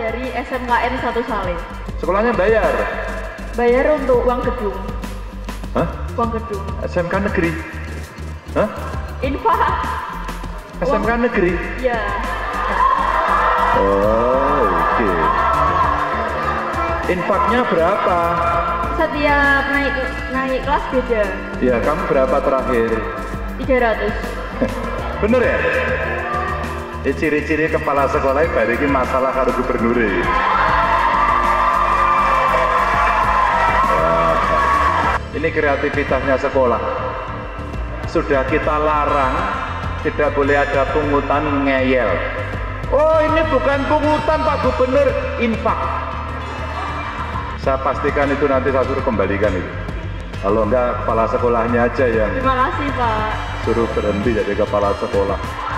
dari SMKN 1 Saleh. Sekolahnya bayar? Bayar untuk uang gedung. Hah? Uang gedung. SMK negeri? Hah? Infak. SMK negeri? Iya. Oh, oke. Infaknya berapa? Setiap naik kelas beda. Ya, kamu berapa terakhir? 300. Bener ya? Ciri-ciri kepala sekolah bariki masalah karo gubernur. Ini kreativitasnya sekolah. Sudah kita larang, tidak boleh ada pungutan ngeyel. Oh, ini bukan pungutan Pak Gubernur, infak. Saya pastikan itu nanti saya suruh kembalikan itu. Kalau enggak, kepala sekolahnya aja yang Terima kasih, Pak. suruh berhenti jadi kepala sekolah.